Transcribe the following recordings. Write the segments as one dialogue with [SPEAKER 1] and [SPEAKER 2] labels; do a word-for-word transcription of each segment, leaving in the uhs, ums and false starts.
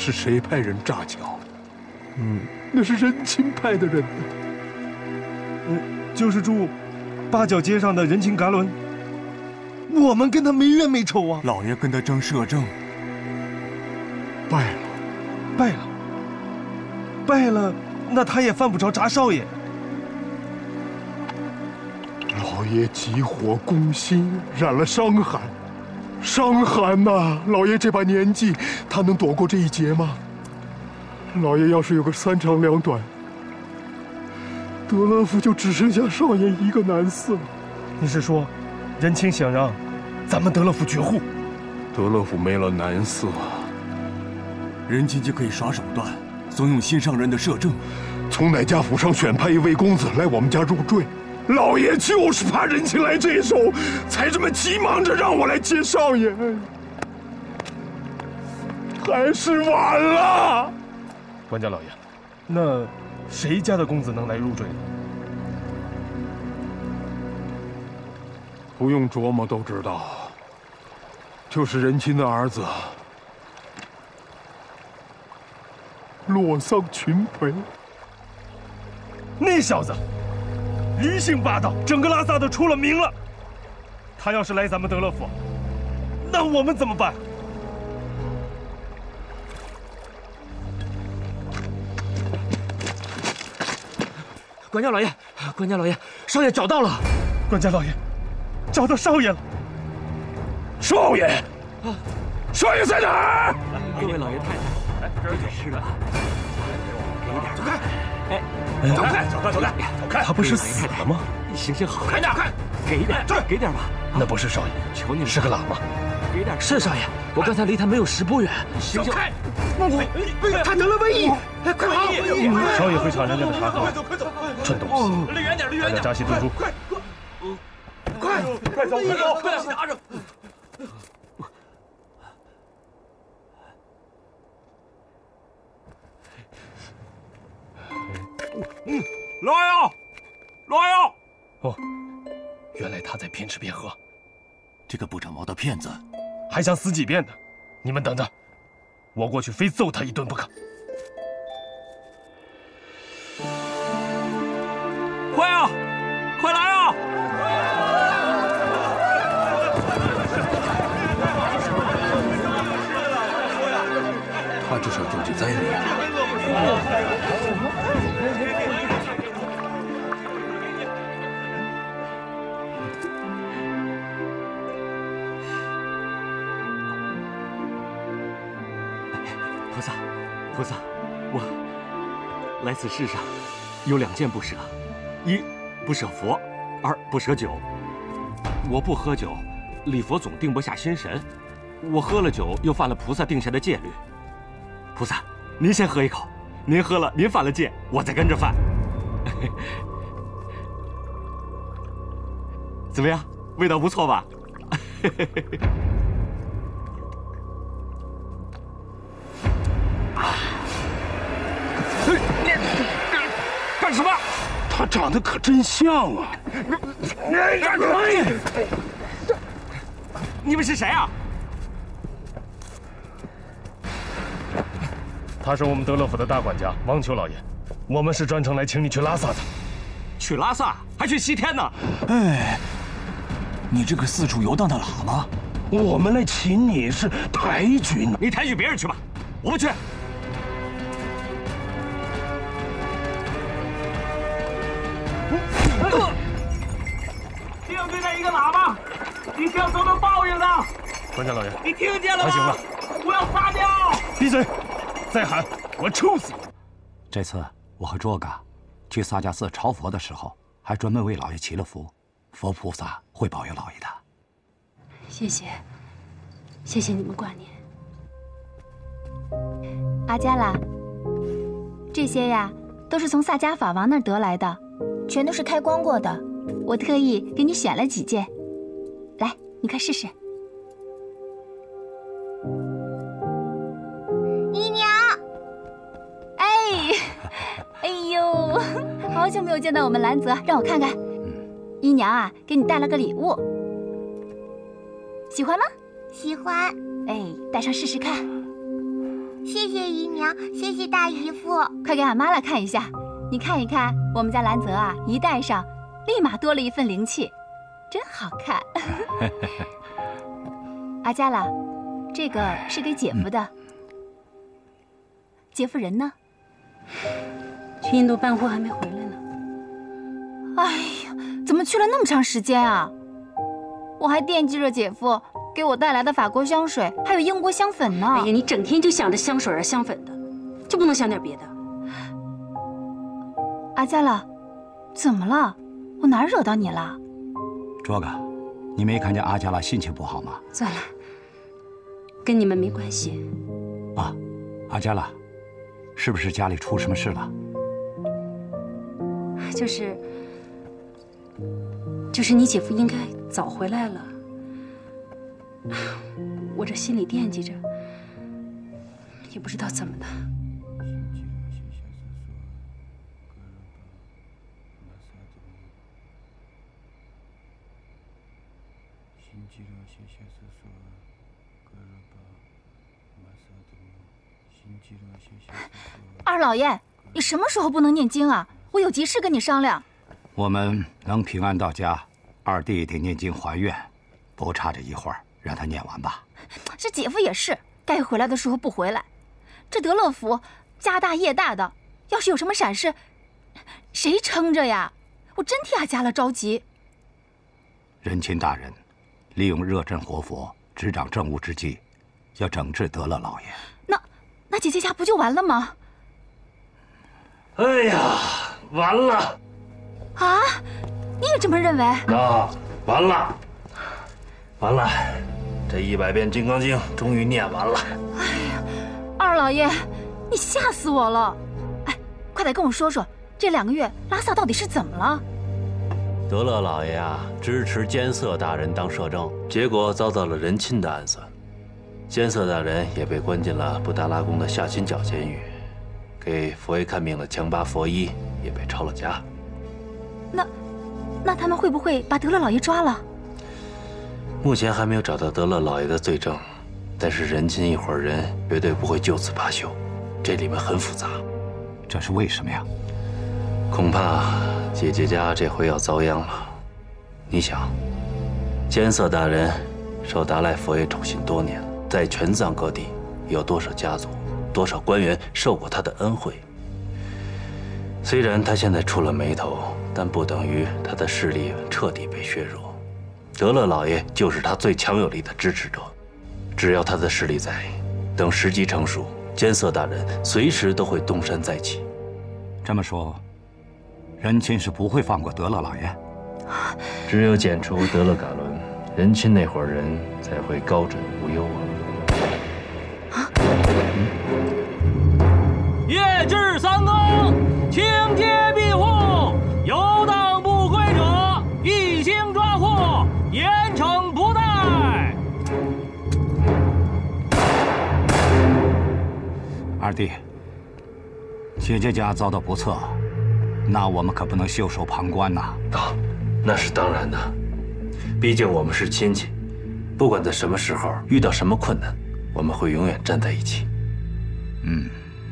[SPEAKER 1] 是谁派人炸桥？
[SPEAKER 2] 嗯，
[SPEAKER 1] 那是人情派的人。
[SPEAKER 2] 嗯，就是住八角街上的人情嘎伦。我们跟他没冤没仇啊！
[SPEAKER 3] 老爷跟他争摄政，
[SPEAKER 1] 败了，
[SPEAKER 2] 败了，败了，那他也犯不着铡少爷。
[SPEAKER 1] 老爷急火攻心，染了伤寒。伤寒呐！老爷这把年纪，他能躲过这一劫吗？老爷要是有个三长两短，德勒福就只剩下少爷一个男嗣了。
[SPEAKER 2] 你是说，人情想让咱们德勒福绝户？
[SPEAKER 1] 德勒福没了男嗣，
[SPEAKER 3] 人情就可以耍手段，怂恿新上任的摄政，
[SPEAKER 1] 从哪家府上选派一位公子来我们家入赘。老爷就是怕人情来这一手，才这么急忙着让我来接少爷。还是晚了。
[SPEAKER 2] 管家老爷，那谁家的公子能来入赘呢？
[SPEAKER 1] 不用琢磨都知道，就是仁亲的儿子洛桑群培。
[SPEAKER 2] 那小子驴性霸道，整个拉萨都出了名了。他要是来咱们德勒福，那我们怎么办？
[SPEAKER 4] 管家老爷，管家老爷，少爷找到了。
[SPEAKER 2] 管家老爷，找到少爷了。
[SPEAKER 1] 少爷，啊，少爷在哪儿？
[SPEAKER 4] 各位老爷太太，来这儿吃了，给一点，走开！哎，
[SPEAKER 1] 走开，走开，走开，走开！
[SPEAKER 2] 他不是死了吗？
[SPEAKER 4] 行行好，
[SPEAKER 1] 快点，快，
[SPEAKER 4] 给一点，给点吧。
[SPEAKER 2] 那不是少爷，
[SPEAKER 4] 求你
[SPEAKER 2] 是个喇嘛。
[SPEAKER 4] 给点，是少爷，我刚才离他没有十步远。
[SPEAKER 1] 走开！
[SPEAKER 4] 他得了瘟疫，快跑！
[SPEAKER 2] 少爷会抢人家的茶喝，
[SPEAKER 1] 快走，
[SPEAKER 2] 蠢东西！
[SPEAKER 4] 离远点，离远点！
[SPEAKER 2] 大家扎西蹲住，
[SPEAKER 1] 快，快，快走，快走，快
[SPEAKER 4] 拿着！
[SPEAKER 3] 嗯，老爷，老爷！
[SPEAKER 2] 哦，原来他在边吃边喝。
[SPEAKER 3] 这个不长毛的骗子，
[SPEAKER 2] 还想死几遍呢？你们等着，我过去非揍他一顿不可！
[SPEAKER 3] 快啊，快来啊！
[SPEAKER 1] 他这是要救济灾民。
[SPEAKER 4] 菩萨，菩萨，我来此世上有两件不舍：一不舍佛，二不舍酒。我不喝酒，礼佛总定不下心神；我喝了酒，又犯了菩萨定下的戒律。菩萨，您先喝一口，您喝了，您犯了戒，我再跟着犯。怎么样？味道不错吧？
[SPEAKER 1] 干什么？他长得可真像啊！
[SPEAKER 4] 你们是谁啊？
[SPEAKER 2] 他是我们德勒府的大管家王求老爷，我们是专程来请你去拉萨的。
[SPEAKER 4] 去拉萨？还去西天呢？
[SPEAKER 3] 哎，你这个四处游荡的喇嘛，
[SPEAKER 1] 我们来请你是抬举你，
[SPEAKER 4] 你抬举别人去吧，我不去。
[SPEAKER 5] 定对那一个喇嘛，你是要受到报应的。
[SPEAKER 2] 管家老爷，
[SPEAKER 5] 你听见了吗？
[SPEAKER 2] 他行了，
[SPEAKER 5] 不要撒尿！
[SPEAKER 2] 闭嘴！再喊，我抽死你！
[SPEAKER 6] 这次我和卓嘎去萨迦寺朝佛的时候，还专门为老爷祈了福，佛菩萨会保佑老爷的。
[SPEAKER 7] 谢谢，谢谢你们挂念。阿加拉，这些呀都是从萨迦法王那儿得来的，全都是开光过的。我特意给你选了几件，来，你快试试。姨娘，哎，哎呦，好久没有见到我们兰泽，让我看看。姨娘啊，给你带了个礼物，喜欢吗？
[SPEAKER 8] 喜欢。
[SPEAKER 7] 哎，戴上试试看。
[SPEAKER 8] 谢谢姨娘，谢谢大姨夫。
[SPEAKER 7] 快给俺妈来看一下，你看一看，我们家兰泽啊，一戴上，立马多了一份灵气，真好看。阿佳拉，这个是给姐夫的。嗯、姐夫人呢？
[SPEAKER 9] 去印度办货还没回来呢。
[SPEAKER 7] 哎呀，怎么去了那么长时间啊？我还惦记着姐夫给我带来的法国香水，还有英国香粉呢。
[SPEAKER 9] 哎呀，你整天就想着香水啊、香粉的，就不能想点别的？
[SPEAKER 7] 阿佳拉，怎么了？我哪儿惹到你了？
[SPEAKER 6] 卓哥，你没看见阿佳拉心情不好吗？
[SPEAKER 9] 算了，跟你们没关系。
[SPEAKER 6] 啊，阿佳拉，是不是家里出什么事了？
[SPEAKER 9] 就是，就是你姐夫应该早回来了。我这心里惦记着，也不知道怎么的。
[SPEAKER 7] 二老爷，你什么时候不能念经啊？我有急事跟你商量。
[SPEAKER 6] 我们能平安到家，二弟弟念经还愿，不差这一会儿，让他念完吧。
[SPEAKER 7] 这姐夫也是，该回来的时候不回来。这德乐府家大业大的，要是有什么闪失，谁撑着呀？我真替阿佳拉着急。
[SPEAKER 6] 仁亲大人利用热镇活佛执掌政务之际，要整治德乐老爷。
[SPEAKER 7] 那那姐姐家不就完了吗？
[SPEAKER 2] 哎呀，完了！
[SPEAKER 7] 啊，你也这么认为？
[SPEAKER 2] 那完了，完了，这一百遍《金刚经》终于念完了。
[SPEAKER 7] 哎呀，二老爷，你吓死我了！哎，快点跟我说说，这两个月拉萨到底是怎么了？
[SPEAKER 10] 德乐老爷啊，支持监色大人当摄政，结果遭到了人亲的暗算，监色大人也被关进了布达拉宫的下心角监狱，给佛爷看病的强巴佛医也被抄了家。
[SPEAKER 7] 那，那他们会不会把德乐老爷抓了？
[SPEAKER 10] 目前还没有找到德乐老爷的罪证，但是人亲一伙人绝对不会就此罢休，这里面很复杂。
[SPEAKER 6] 这是为什么呀？
[SPEAKER 10] 恐怕姐姐家这回要遭殃了。你想，监色大人受达赖佛爷宠信多年，在全藏各地有多少家族、多少官员受过他的恩惠？虽然他现在出了眉头，但不等于他的势力彻底被削弱。德乐老爷就是他最强有力的支持者，只要他的势力在，等时机成熟，监色大人随时都会东山再起。
[SPEAKER 6] 这么说，仁亲是不会放过德乐老爷？
[SPEAKER 10] 只有剪除德乐噶伦，仁亲那伙人才会高枕无忧啊！
[SPEAKER 5] 啊！夜至三更，清街闭户，游荡不归者一经抓获，严惩不贷。
[SPEAKER 6] 二弟，姐姐家遭到不测，那我们可不能袖手旁观呐！
[SPEAKER 10] 啊，那是当然的，毕竟我们是亲戚，不管在什么时候遇到什么困难，我们会永远站在一起。
[SPEAKER 6] 嗯。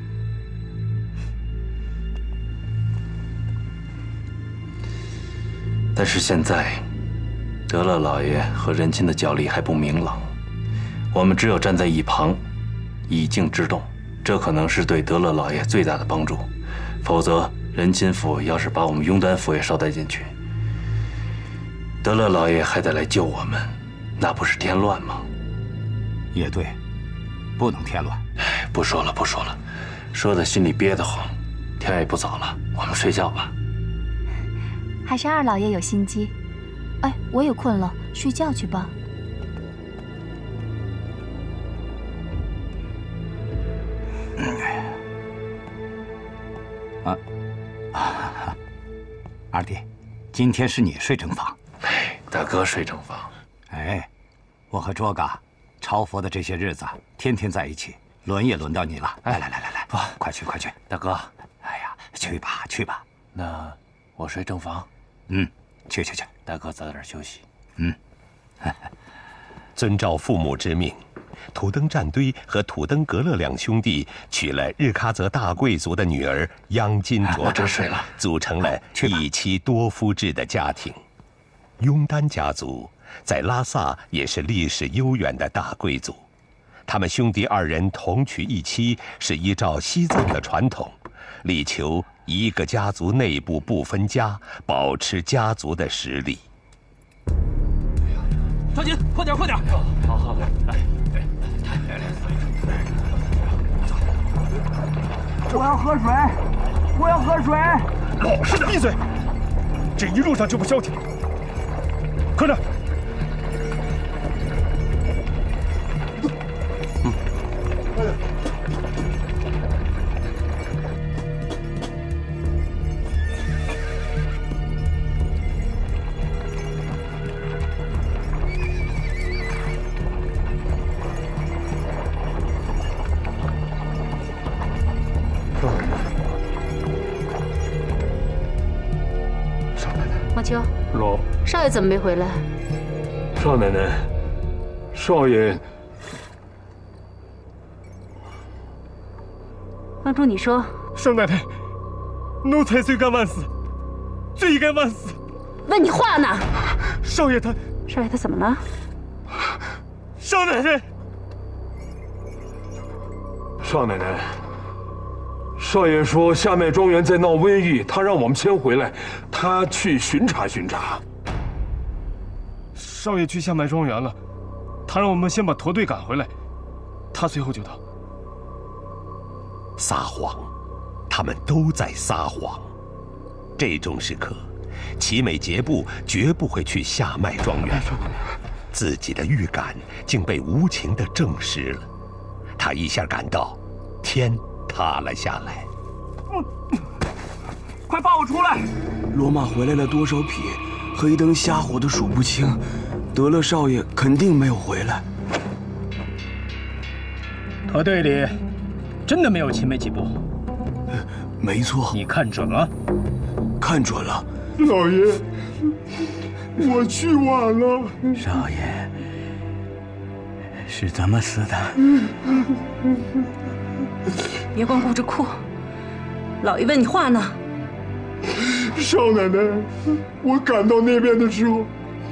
[SPEAKER 10] 但是现在，德乐老爷和仁亲的角力还不明朗，我们只有站在一旁，以静制动，这可能是对德乐老爷最大的帮助。否则，仁亲府要是把我们雍丹府也捎带进去，德乐老爷还得来救我们，那不是添乱吗？
[SPEAKER 6] 也对，不能添乱。
[SPEAKER 10] 哎，不说了，不说了，说的心里憋得慌。天也不早了，我们睡觉吧。
[SPEAKER 7] 还是二老爷有心机。哎，我也困了，睡觉去吧。
[SPEAKER 6] 啊，二弟，今天是你睡正房。
[SPEAKER 10] 哎，大哥睡正房。
[SPEAKER 6] 哎，我和卓嘎朝佛的这些日子，天天在一起，轮也轮到你了。来来来来来，
[SPEAKER 10] 啊，
[SPEAKER 6] 快去快去，
[SPEAKER 10] 大哥。
[SPEAKER 6] 哎呀，去吧去吧。
[SPEAKER 10] 那我睡正房。
[SPEAKER 6] 嗯，去去去，
[SPEAKER 10] 大哥早点休息。
[SPEAKER 6] 嗯，
[SPEAKER 11] 遵照父母之命， 土登战堆和土登格勒两兄弟娶了日喀则大贵族的女儿央金卓扎，组成了一妻多夫制的家庭。雍丹家族在拉萨也是历史悠远的大贵族，他们兄弟二人同娶一妻，是依照西藏的传统，力求一个家族内部不分家，保持家族的实力。
[SPEAKER 5] 抓紧，快点，快点！
[SPEAKER 4] 好好来，来，来来，
[SPEAKER 12] 我要喝水，我要喝水！
[SPEAKER 2] 老实点，闭嘴！这一路上就不消停，快点！
[SPEAKER 1] 嗯，快点！
[SPEAKER 9] 马秋，
[SPEAKER 2] 老
[SPEAKER 9] 少爷怎么没回来？
[SPEAKER 2] 少奶奶，少爷，
[SPEAKER 9] 帮主，你说。
[SPEAKER 2] 少奶奶，奴才罪该万死，罪该万死。
[SPEAKER 9] 问你话呢？
[SPEAKER 2] 少爷他，
[SPEAKER 9] 少爷他怎么了？
[SPEAKER 2] 少奶奶，少奶奶。少爷说下麦庄园在闹瘟疫，他让我们先回来，他去巡查巡查。少爷去下麦庄园了，他让我们先把驼队赶回来，他随后就到。
[SPEAKER 11] 撒谎，他们都在撒谎。这种时刻，齐美杰布绝不会去下麦庄园。自己的预感竟被无情地证实了，他一下感到天塌了下来。
[SPEAKER 12] 嗯，快放我出来！
[SPEAKER 13] 罗马回来了多少匹，黑灯瞎火的数不清。德勒少爷肯定没有回来。
[SPEAKER 5] 驼队里真的没有齐美几部？
[SPEAKER 13] 没错。
[SPEAKER 5] 你看准了？
[SPEAKER 13] 看准了。
[SPEAKER 1] 老爷，我去晚了。
[SPEAKER 6] 少爷是怎么死的？
[SPEAKER 9] 别光顾着哭，老爷问你话呢。
[SPEAKER 1] 少奶奶，我赶到那边的时候，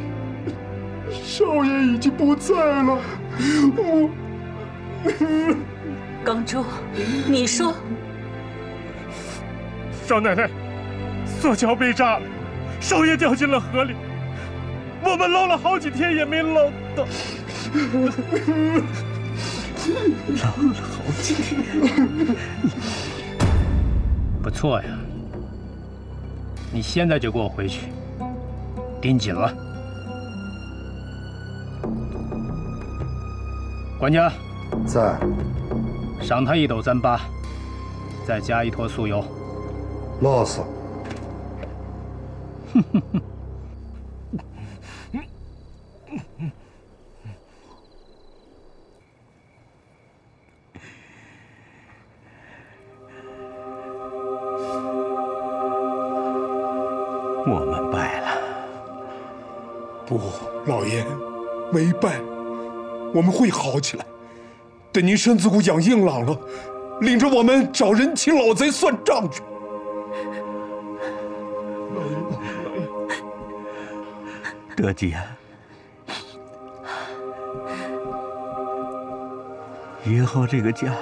[SPEAKER 1] 少爷已经不在了。我，
[SPEAKER 9] 刚珠，你说。
[SPEAKER 2] 少奶奶，索桥被炸了，少爷掉进了河里，我们捞了好几天也没捞到。
[SPEAKER 6] 捞了好几天，
[SPEAKER 5] 不错呀！你现在就给我回去，盯紧了。管家，
[SPEAKER 1] 在。
[SPEAKER 5] 赏他一斗糌粑，再加一坨素油。
[SPEAKER 1] 辣死。
[SPEAKER 5] 哼哼哼。
[SPEAKER 6] 我们败了。
[SPEAKER 1] 不，老爷，没败，我们会好起来。等您身子骨养硬朗了，领着我们找人亲老贼算账去。老爷，老爷，
[SPEAKER 6] 德吉啊，以后这个家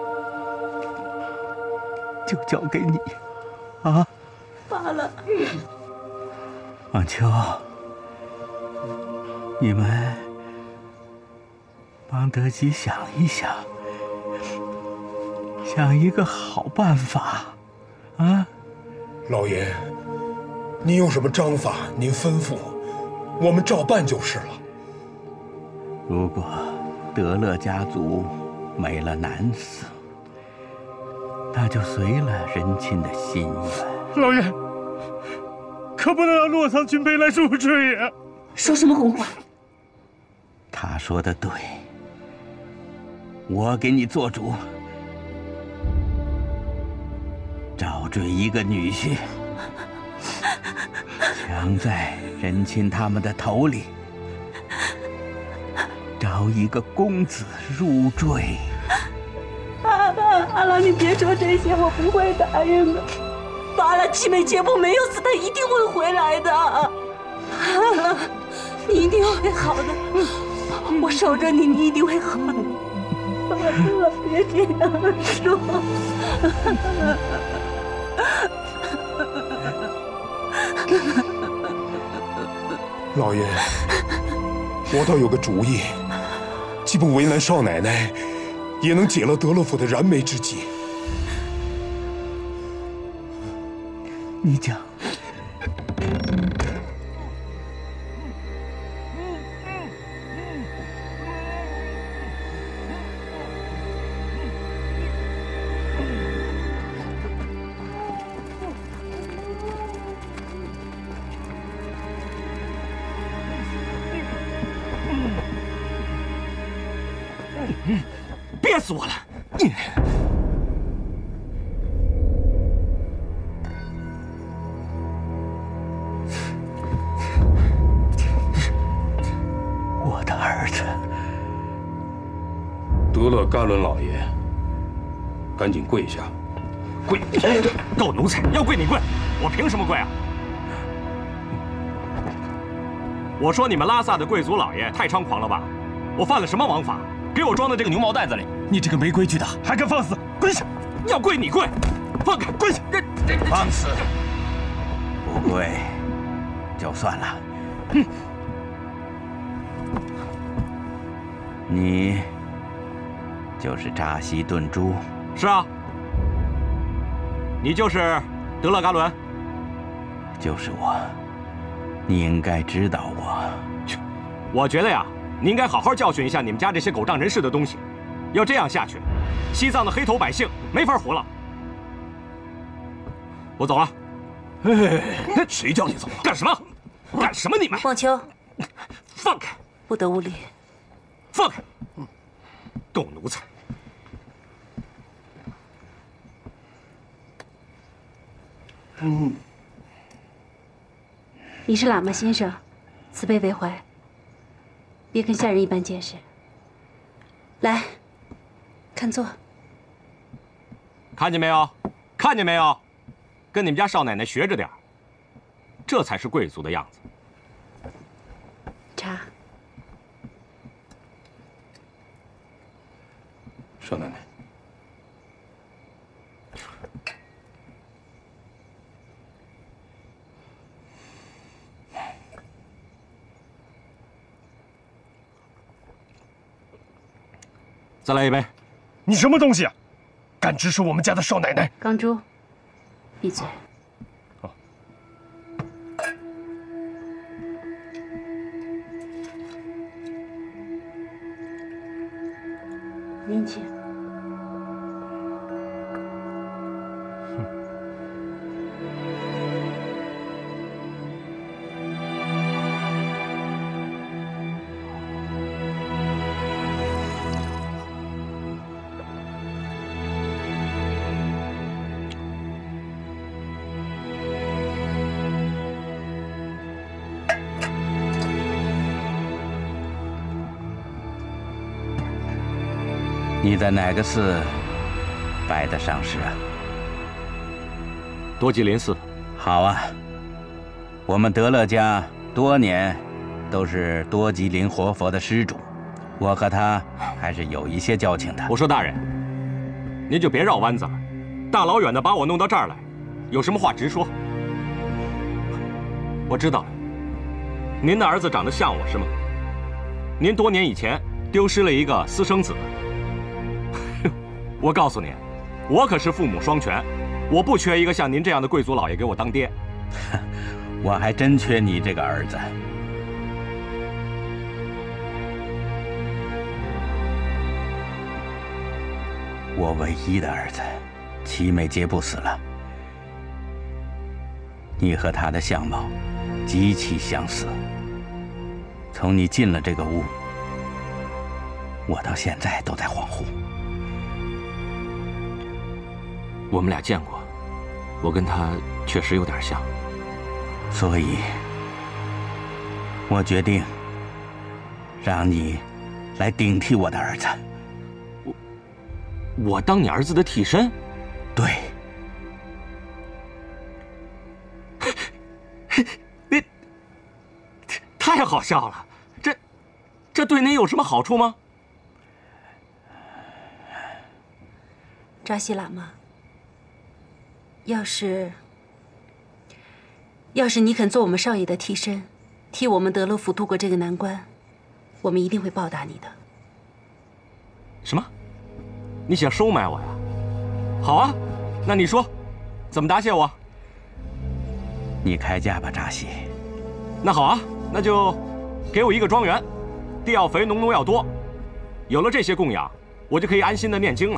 [SPEAKER 6] 就交给你，啊！
[SPEAKER 9] 罢了。
[SPEAKER 6] 望秋，你们帮德吉想一想，想一个好办法，啊！
[SPEAKER 1] 老爷，您有什么章法，您吩咐，我们照办就是了。
[SPEAKER 6] 如果德勒家族没了男嗣，那就随了人亲的心愿。
[SPEAKER 2] 老爷，可不能让洛桑军陪来入赘呀！
[SPEAKER 9] 说什么胡话！
[SPEAKER 6] 他说的对，我给你做主，找赘一个女婿，强在人亲他们的头里， 找一个公子入赘。
[SPEAKER 14] 阿阿阿郎，你别说这些，我不会答应的。阿郎七妹姐夫没有死，他一定会回来的。阿郎，你一定会好的，我守着你，你一定会好的。阿郎，别这样说。
[SPEAKER 1] 老爷，我倒有个主意，既不为难少奶奶，也能解了德乐府的燃眉之急。
[SPEAKER 6] 你讲。
[SPEAKER 4] 憋死我了！
[SPEAKER 6] 我的儿子，
[SPEAKER 15] 德勒嘎伦老爷，赶紧跪下！
[SPEAKER 4] 跪！狗奴才，要跪你跪！我凭什么跪啊？我说你们拉萨的贵族老爷太猖狂了吧？我犯了什么王法？给我装在这个牛毛袋子里！
[SPEAKER 3] 你这个没规矩的，
[SPEAKER 4] 还敢放肆！跪下！要跪你跪！放开！跪下！
[SPEAKER 6] 放肆！不跪就算了。哼！你就是扎西顿珠？
[SPEAKER 4] 是啊。你就是德勒嘎伦？
[SPEAKER 6] 就是我。你应该知道我。
[SPEAKER 4] 我觉得呀。你应该好好教训一下你们家这些狗仗人势的东西，要这样下去，西藏的黑头百姓没法活了。我走了。
[SPEAKER 3] 哎，谁叫你走了？
[SPEAKER 4] 干什么？干什么你们？
[SPEAKER 14] 望秋，
[SPEAKER 4] 放开！
[SPEAKER 14] 不得无礼。
[SPEAKER 4] 放开！狗奴才！
[SPEAKER 14] 嗯。你是喇嘛先生，慈悲为怀。别跟下人一般见识。来，看座。
[SPEAKER 4] 看见没有？看见没有？跟你们家少奶奶学着点，这才是贵族的样子。
[SPEAKER 14] 茶。
[SPEAKER 15] 少奶奶。
[SPEAKER 4] 再来一杯！
[SPEAKER 2] 你什么东西啊？敢指使我们家的少奶奶？
[SPEAKER 14] 钢珠，闭嘴！
[SPEAKER 2] 哦。
[SPEAKER 14] 您请。
[SPEAKER 6] 你在哪个寺拜的上师啊？
[SPEAKER 4] 多吉林寺。
[SPEAKER 6] 好啊，我们德勒家多年都是多吉林活佛的施主，我和他还是有一些交情的。
[SPEAKER 4] 我说大人，您就别绕弯子了，大老远的把我弄到这儿来，有什么话直说。我知道了，您的儿子长得像我是吗？您多年以前丢失了一个私生子。我告诉您，我可是父母双全，我不缺一个像您这样的贵族老爷给我当爹。
[SPEAKER 6] 我还真缺你这个儿子。我唯一的儿子，齐美杰布死了。你和他的相貌极其相似。从你进了这个屋，我到现在都在恍惚。
[SPEAKER 4] 我们俩见过，我跟他确实有点像，
[SPEAKER 6] 所以，我决定让你来顶替我的儿子。
[SPEAKER 4] 我我当你儿子的替身？
[SPEAKER 6] 对。
[SPEAKER 4] 你太好笑了，这这对您有什么好处吗？
[SPEAKER 9] 扎西喇嘛，要是要是你肯做我们少爷的替身，替我们德勒府度过这个难关，我们一定会报答你的。
[SPEAKER 4] 什么？你想收买我呀？好啊，那你说，怎么答谢我？
[SPEAKER 6] 你开价吧，扎西。
[SPEAKER 4] 那好啊，那就给我一个庄园，地要肥，农奴要多。有了这些供养，我就可以安心的念经了。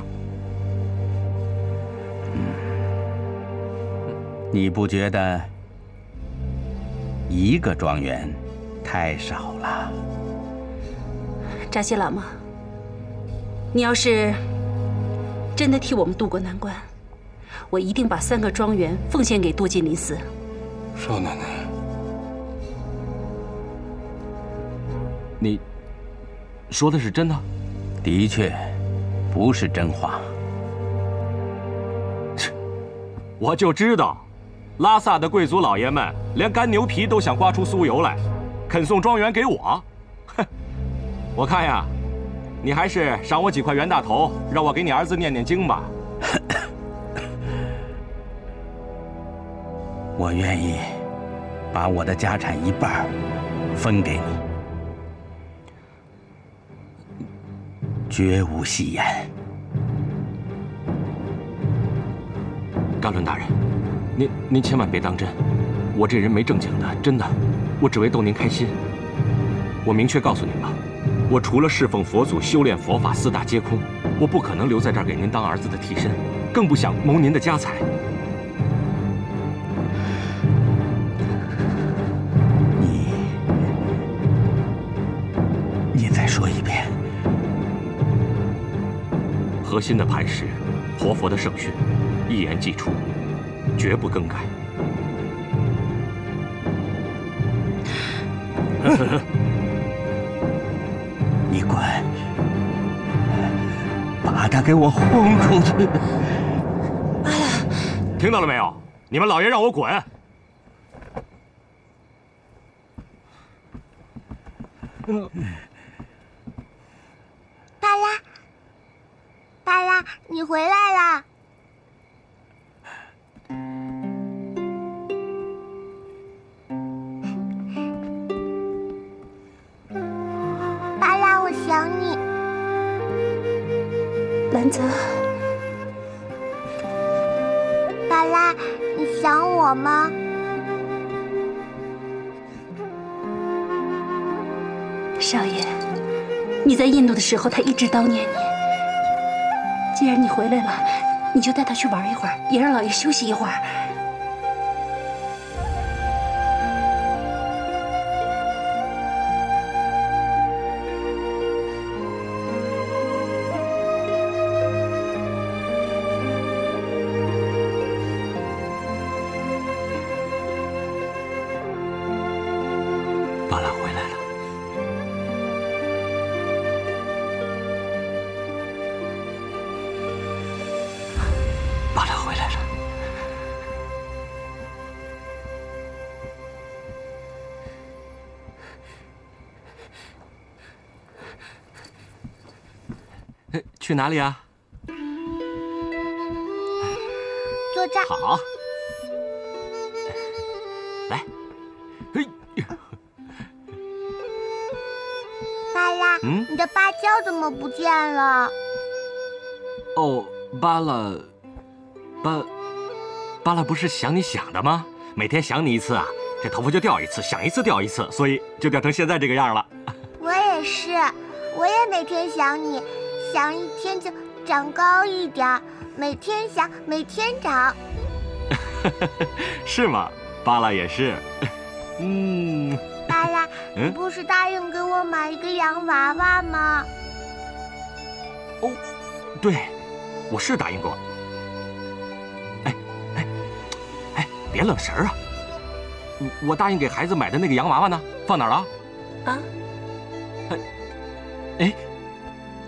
[SPEAKER 6] 你不觉得一个庄园太少了？
[SPEAKER 9] 扎西喇嘛，你要是真的替我们渡过难关，我一定把三个庄园奉献给多吉林寺。
[SPEAKER 15] 少奶奶，
[SPEAKER 4] 你说的是真的？
[SPEAKER 6] 的确，不是真话。
[SPEAKER 4] 我就知道。拉萨的贵族老爷们连干牛皮都想刮出酥油来，肯送庄园给我。哼，我看呀，你还是赏我几块袁大头，让我给你儿子念念经吧。
[SPEAKER 6] 我愿意把我的家产一半分给你，绝无戏言。
[SPEAKER 4] 甘伦大人。您您千万别当真，我这人没正经的，真的，我只为逗您开心。我明确告诉您吧，我除了侍奉佛祖、修炼佛法四大皆空，我不可能留在这儿给您当儿子的替身，更不想谋您的家财。
[SPEAKER 6] 你你再说一遍。
[SPEAKER 4] 核心的磐石，活佛的圣训，一言既出。绝不更改。
[SPEAKER 6] 你滚！把他给我轰出去！
[SPEAKER 4] 听到了没有？你们老爷让我滚！
[SPEAKER 8] 嗯。巴拉，巴拉，你回来啦！巴拉，我想你。
[SPEAKER 9] 兰泽，
[SPEAKER 8] 巴拉，你想我吗？
[SPEAKER 9] 少爷，你在印度的时候，他一直叨念你。既然你回来了，你就带他去玩一会儿，也让老爷休息一会儿。
[SPEAKER 4] 巴拉回来了。巴拉回来了。去哪里啊？
[SPEAKER 8] 坐这儿。
[SPEAKER 4] 好。来。嘿。
[SPEAKER 8] 巴拉，
[SPEAKER 4] 嗯，
[SPEAKER 8] 你的芭蕉怎么不见了？
[SPEAKER 4] 哦，巴拉，巴，巴拉不是想你想的吗？每天想你一次啊，这头发就掉一次，想一次掉一次，所以就掉成现在这个样了。
[SPEAKER 8] 我也是，我也每天想你，想一天就长高一点，每天想，每天长。
[SPEAKER 4] 是吗？巴拉也是。嗯。
[SPEAKER 8] 巴拉，你不是答应给我买一个洋娃娃吗？
[SPEAKER 4] 哦，对，我是答应过。哎哎哎，别愣神儿啊！我答应给孩子买的那个洋娃娃呢？放哪儿了？
[SPEAKER 9] 啊？
[SPEAKER 4] 哎哎。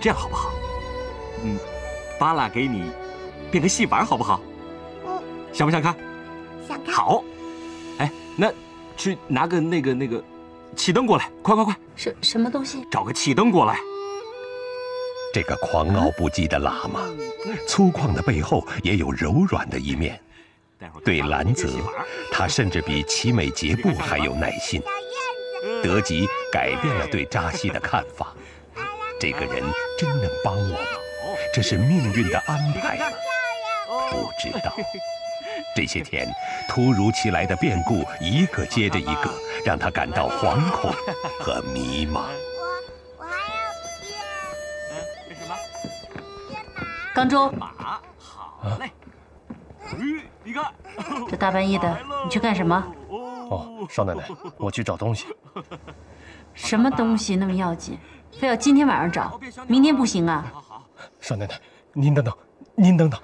[SPEAKER 4] 这样好不好？嗯，巴拉给你变个戏法，好不好？
[SPEAKER 8] 嗯，
[SPEAKER 4] 想不想看？
[SPEAKER 8] 想看。
[SPEAKER 4] 好。哎，那去拿个那个那个气灯过来，快快快！
[SPEAKER 9] 什什么东西？
[SPEAKER 4] 找个气灯过来。
[SPEAKER 11] 这个狂傲不羁的喇嘛，粗犷的背后也有柔软的一面。对兰泽，他甚至比奇美杰布还有耐心。德吉改变了对扎西的看法。这个人真能帮我吗？这是命运的安排吗？不知道。这些天，突如其来的变故一个接着一个，让他感到惶恐和迷茫。
[SPEAKER 8] 我我还要
[SPEAKER 4] 为什么？
[SPEAKER 9] 刚周，
[SPEAKER 4] 马，好嘞。嗯，你看，
[SPEAKER 9] 这大半夜的，你去干什么？
[SPEAKER 2] 哦，少奶奶，我去找东西。
[SPEAKER 9] 什么东西那么要紧？非要今天晚上找，明天不行啊？
[SPEAKER 2] 少奶奶，您等等，您等等。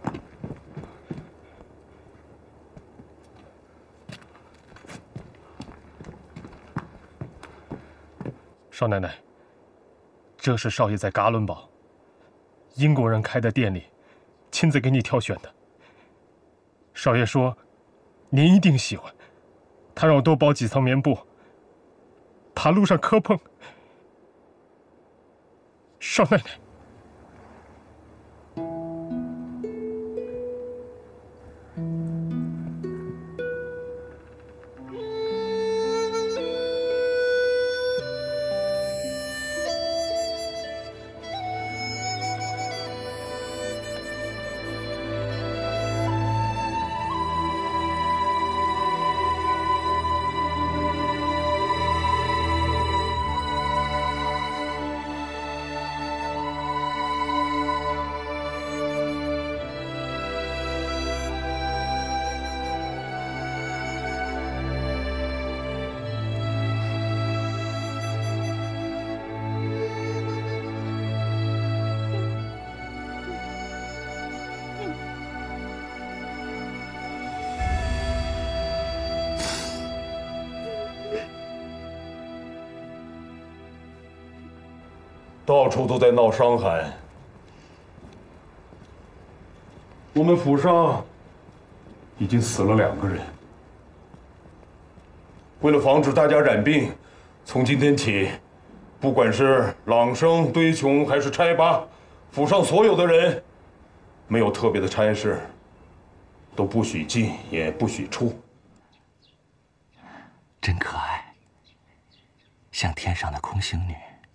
[SPEAKER 2] 少奶奶，这是少爷在嘎伦堡英国人开的店里亲自给你挑选的。少爷说您一定喜欢，他让我多包几层棉布，怕路上磕碰。少奶奶，
[SPEAKER 15] 到处都在闹伤寒。我们府上已经死了两个人。为了防止大家染病，从今天起，不管是朗生、堆琼还是差八，府上所有的人，没有特别的差事，都不许进，也不许出。
[SPEAKER 6] 真可爱，像天上的空星女。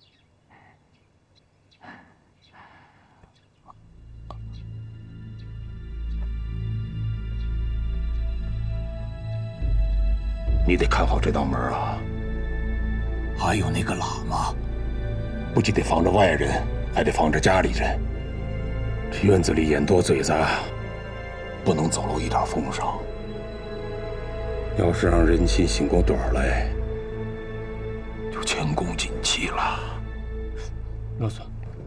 [SPEAKER 15] 你得看好这道门啊！
[SPEAKER 3] 还有那个喇嘛，
[SPEAKER 15] 不仅得防着外人，还得防着家里人。这院子里眼多嘴杂，不能走漏一点风声。要是让人亲醒过盹来，就前功尽弃了。
[SPEAKER 2] 啰嗦。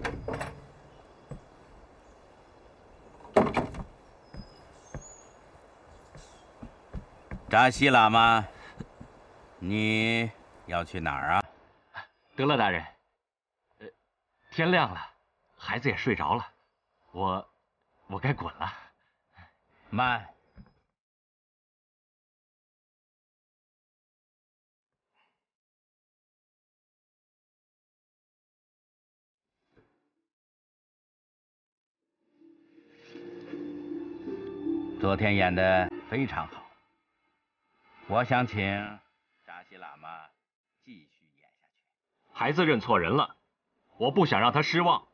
[SPEAKER 6] 扎西喇嘛，你要去哪儿啊？
[SPEAKER 4] 德勒大人，呃，天亮了，孩子也睡着了，我，我该滚了。
[SPEAKER 6] 慢。昨天演得非常好，我想请扎西喇嘛继续演下去。
[SPEAKER 4] 孩子认错人了，我不想让他失望。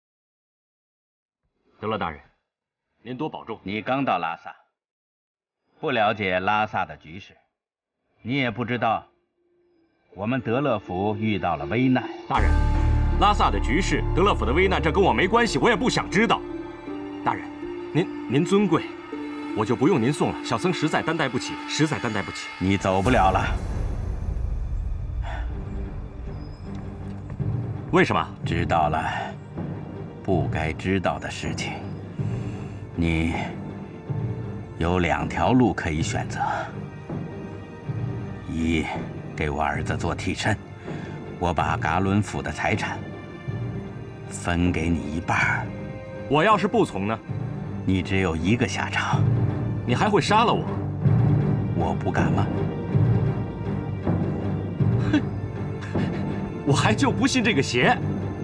[SPEAKER 4] 德勒大人，您多保重。
[SPEAKER 6] 你刚到拉萨，不了解拉萨的局势，你也不知道我们德勒府遇到了危难。
[SPEAKER 4] 大人，拉萨的局势，德勒府的危难，这跟我没关系，我也不想知道。大人，您您尊贵。我就不用您送了，小僧实在担待不起，实在担待不起。
[SPEAKER 6] 你走不了了。
[SPEAKER 4] 为什么？
[SPEAKER 6] 知道了不该知道的事情。你有两条路可以选择：一，给我儿子做替身，我把噶伦府的财产分给你一半。
[SPEAKER 4] 我要是不从呢？
[SPEAKER 6] 你只有一个下场。
[SPEAKER 4] 你还会杀了我？
[SPEAKER 6] 我不敢吗？
[SPEAKER 4] 哼，我还就不信这个邪。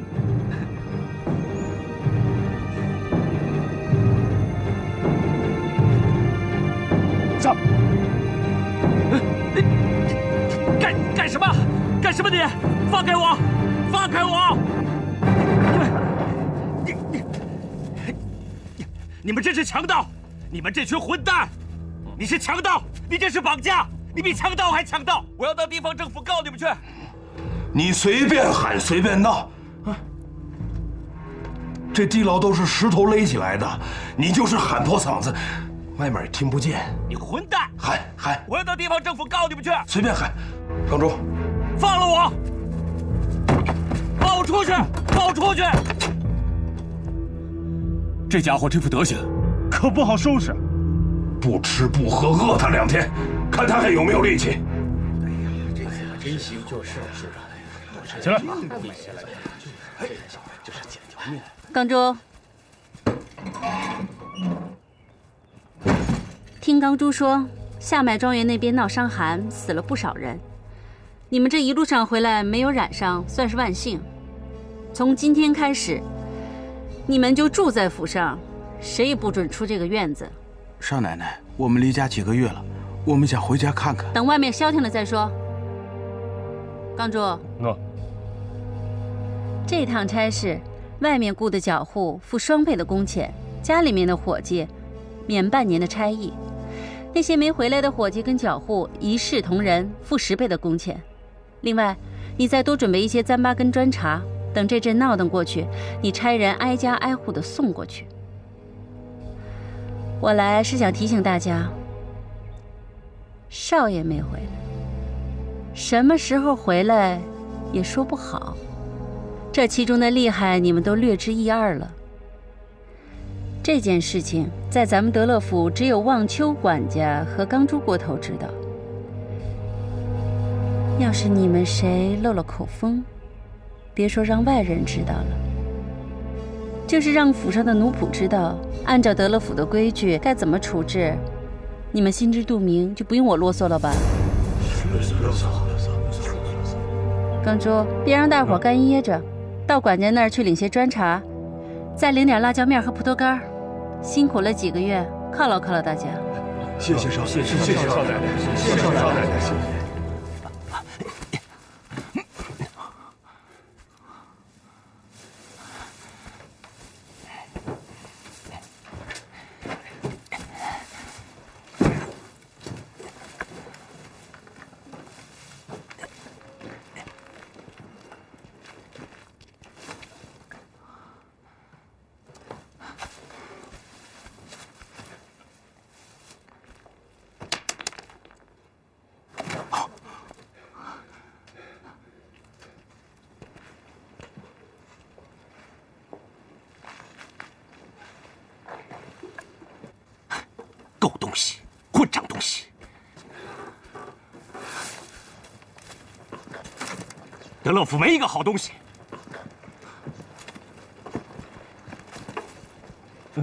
[SPEAKER 2] 上！
[SPEAKER 4] 干干什么？干什么你？放开我！放开我！你们，你你你们这是强盗！你们这群混蛋！你是强盗！你这是绑架！你比强盗还强盗！我要到地方政府告你们去！
[SPEAKER 15] 你随便喊随便闹，啊！这地牢都是石头勒起来的，你就是喊破嗓子，外面也听不见。
[SPEAKER 4] 你混蛋！
[SPEAKER 15] 喊喊！
[SPEAKER 4] 我要到地方政府告你们去！
[SPEAKER 15] 随便喊！刚珠，
[SPEAKER 4] 放了我！放我出去！放我出去！
[SPEAKER 3] 这家伙这副德行，
[SPEAKER 2] 可不好收拾。
[SPEAKER 15] 不吃不喝，饿他两天，看他还有没有力气。
[SPEAKER 12] 哎呀，这次可真行，就是是啊。
[SPEAKER 2] 起来！
[SPEAKER 12] 就是捡条命。
[SPEAKER 9] 刚珠，听刚珠说，下麦庄园那边闹伤寒，死了不少人。你们这一路上回来没有染上，算是万幸。从今天开始，你们就住在府上，谁也不准出这个院子。
[SPEAKER 13] 少奶奶，我们离家几个月了，我们想回家看看。
[SPEAKER 9] 等外面消停了再说。刚珠，
[SPEAKER 2] 诺。
[SPEAKER 9] 这趟差事，外面雇的脚户付双倍的工钱，家里面的伙计免半年的差役。那些没回来的伙计跟脚户一视同仁，付十倍的工钱。另外，你再多准备一些糌粑跟砖茶，等这阵闹腾过去，你差人挨家挨户的送过去。我来是想提醒大家，少爷没回来，什么时候回来也说不好。这其中的厉害，你们都略知一二了。这件事情在咱们德乐府，只有望秋管家和刚珠国头知道。要是你们谁漏了口风，别说让外人知道了，就是让府上的奴仆知道，按照德乐府的规矩该怎么处置，你们心知肚明，就不用我啰嗦了吧。刚珠，别让大伙干噎着，到管家那儿去领些砖茶，再领点辣椒面和葡萄干。辛苦了几个月，犒劳犒劳大家。
[SPEAKER 13] 谢谢少，谢谢
[SPEAKER 2] 谢谢少奶奶，谢谢少奶奶，谢谢。
[SPEAKER 4] 狗东西，混账东西！德乐府没一个好东西。
[SPEAKER 2] 嗯，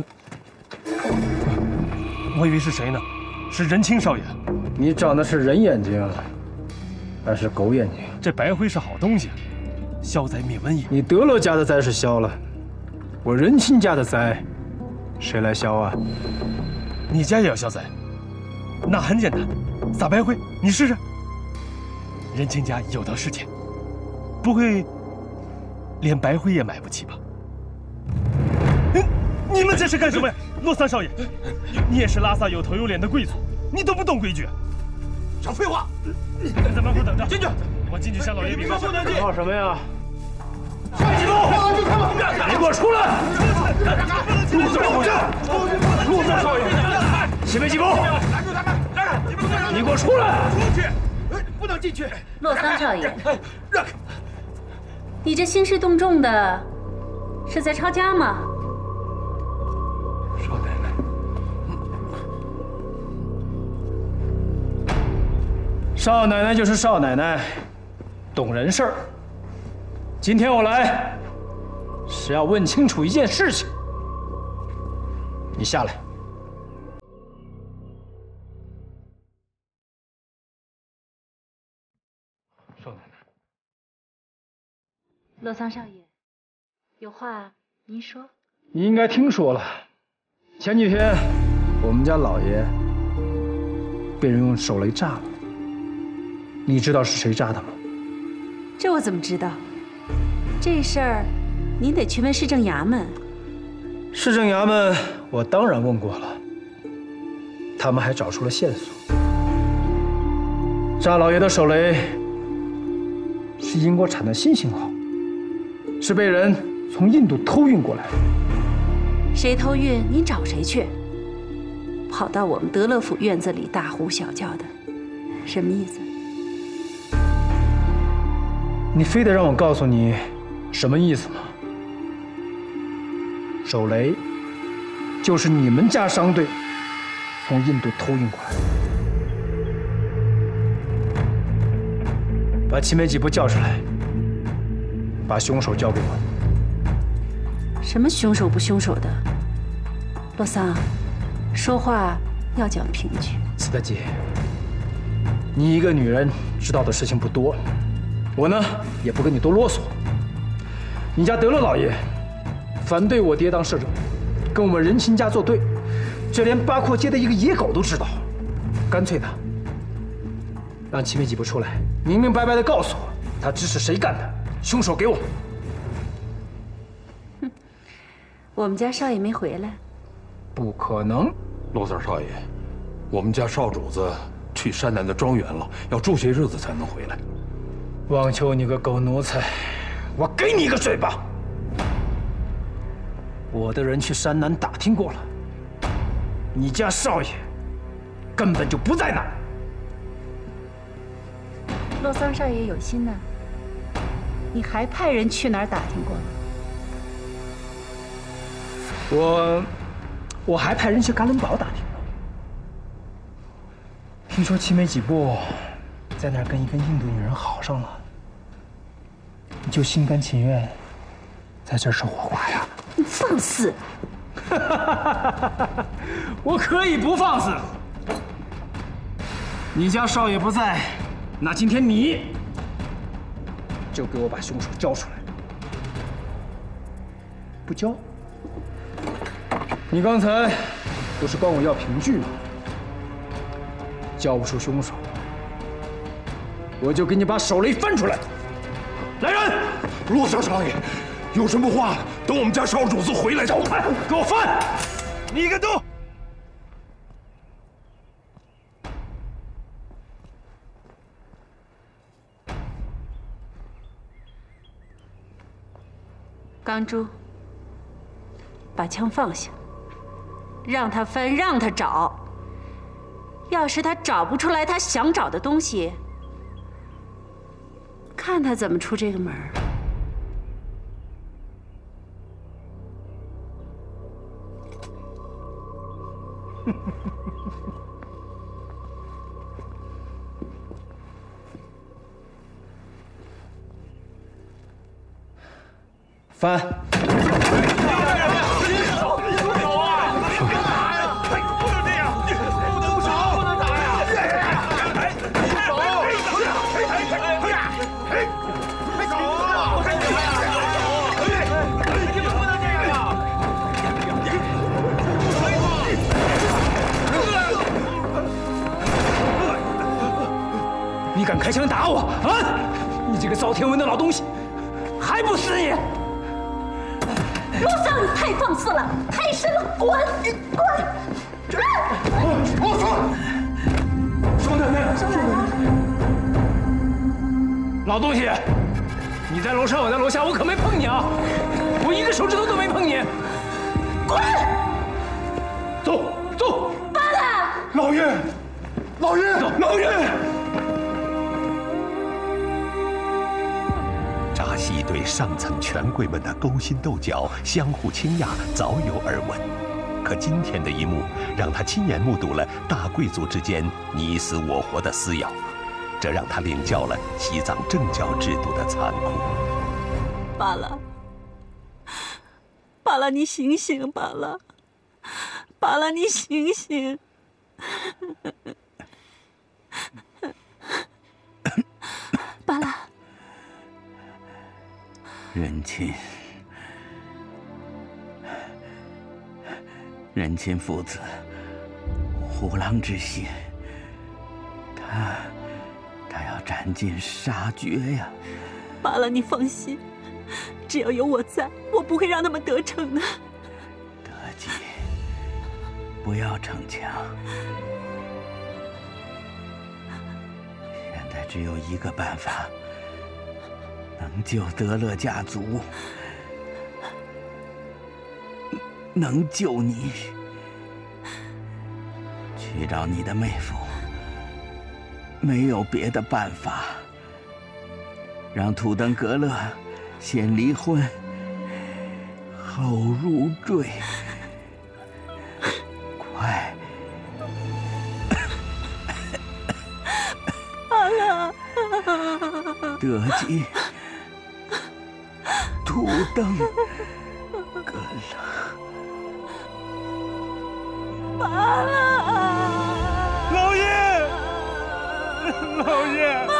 [SPEAKER 2] 我以为是谁呢？是仁清少爷。
[SPEAKER 16] 你长的是人眼睛，还是狗眼睛？
[SPEAKER 2] 这白灰是好东西，消灾灭瘟疫。
[SPEAKER 16] 你德乐家的灾是消了，我仁清家的灾，谁来消啊？
[SPEAKER 2] 你家也要消灾？那很简单，撒白灰，你试试。仁清家有道是钱，不会连白灰也买不起吧？你们这是干什么呀？洛三少爷，你也是拉萨有头有脸的贵族，你都不懂规矩？
[SPEAKER 15] 少废话！
[SPEAKER 2] 你在门口等着，
[SPEAKER 15] 进去！
[SPEAKER 2] 我进去向老爷禀告。
[SPEAKER 16] 不能进！闹什么呀？
[SPEAKER 15] 上几路！
[SPEAKER 16] 你给我出来！
[SPEAKER 15] 陆三少爷，
[SPEAKER 16] 陆三少爷，西北几步！
[SPEAKER 15] 拦住他们！来，
[SPEAKER 16] 你给我出来！
[SPEAKER 15] 出去！不能进去！
[SPEAKER 9] 洛三少爷，
[SPEAKER 15] 让开！
[SPEAKER 9] 你这兴师动众的，是在抄家吗？
[SPEAKER 16] 少奶奶，少奶奶就是少奶奶，懂人事儿。今天我来， 是要问清楚一件事情。你下来。
[SPEAKER 2] 少奶奶，
[SPEAKER 9] 洛桑少爷，有话您说。
[SPEAKER 16] 你应该听说了，前几天我们家老爷被人用手雷炸了。你知道是谁炸的吗？
[SPEAKER 9] 这我怎么知道？这事儿您得去问市政衙门。
[SPEAKER 16] 市政衙门我当然问过了，他们还找出了线索。炸老爷的手雷是英国产的新型号，是被人从印度偷运过来的。
[SPEAKER 9] 谁偷运，您找谁去？跑到我们德乐府院子里大呼小叫的，什么意思？
[SPEAKER 16] 你非得让我告诉你什么意思吗？手雷就是你们家商队从印度偷运过来的。把齐美几部叫出来，把凶手交给我。
[SPEAKER 9] 什么凶手不凶手的？洛桑，说话要讲凭据。
[SPEAKER 16] 斯德基，你一个女人知道的事情不多，我呢也不跟你多啰嗦。你家德乐老爷反对我爹当社长，跟我们仁亲家作对，这连八廓街的一个野狗都知道。干脆的，让齐美几部出来，明明白白的告诉我，他支持谁干的，凶手给我。
[SPEAKER 9] 哼，我们家少爷没回来。
[SPEAKER 16] 不可能。
[SPEAKER 15] 罗三少爷，我们家少主子去山南的庄园了，要住些日子才能回来。
[SPEAKER 16] 望秋，你个狗奴才，我给你一个嘴巴！我的人去山南打听过了，你家少爷根本就不在那儿。
[SPEAKER 9] 洛桑少爷有心呢，你还派人去哪儿打听过
[SPEAKER 16] 呢？我，我还派人去嘎伦堡打听了。听说齐美几部在那儿跟一个印度女人好上了，你就心甘情愿在这儿受火化呀？
[SPEAKER 9] 你放肆！
[SPEAKER 16] 我可以不放肆。你家少爷不在，那今天你就给我把凶手交出来。不交，你刚才不是管我要凭据吗？交不出凶手，我就给你把手雷翻出来。来人，
[SPEAKER 15] 罗小少爷，有什么话等我们家少主子回来再说。
[SPEAKER 16] 给我翻！你个都！
[SPEAKER 9] 钢珠，把枪放下，让他翻，让他找。要是他找不出来他想找的东西，看他怎么出这个门儿。
[SPEAKER 16] 翻！你敢开枪打我啊！你这个遭天文的老东西，还不死你！
[SPEAKER 14] 罗桑，你太放肆了，太深了，滚！滚！
[SPEAKER 15] 罗桑，少奶奶，少奶奶，
[SPEAKER 16] 老东西，你在楼上，我在楼下，我可没碰你啊！我一个手指头都没碰你！
[SPEAKER 14] 滚！
[SPEAKER 16] 走走！
[SPEAKER 14] 爸爸！
[SPEAKER 15] 老爷，老爷，老爷！
[SPEAKER 11] 扎西对上层权贵们的勾心斗角、相互倾轧早有耳闻，可今天的一幕让他亲眼目睹了大贵族之间你死我活的撕咬，这让他领教了西藏政教制度的残酷。
[SPEAKER 14] 罢了， 巴拉，你醒醒，巴拉，巴拉，你醒醒。巴拉，
[SPEAKER 6] 仁亲，仁亲父子，虎狼之心，他他要斩尽杀绝呀！
[SPEAKER 14] 巴拉，你放心，只要有我在，我不会让他们得逞的。
[SPEAKER 6] 德基，不要逞强。现在只有一个办法，能救德勒家族，能救你。去找你的妹夫，没有别的办法。让土登格勒先离婚，后入赘。快！
[SPEAKER 14] 巴拉，
[SPEAKER 6] 德基，土登格勒，
[SPEAKER 14] 巴拉，
[SPEAKER 2] 老爷，老爷。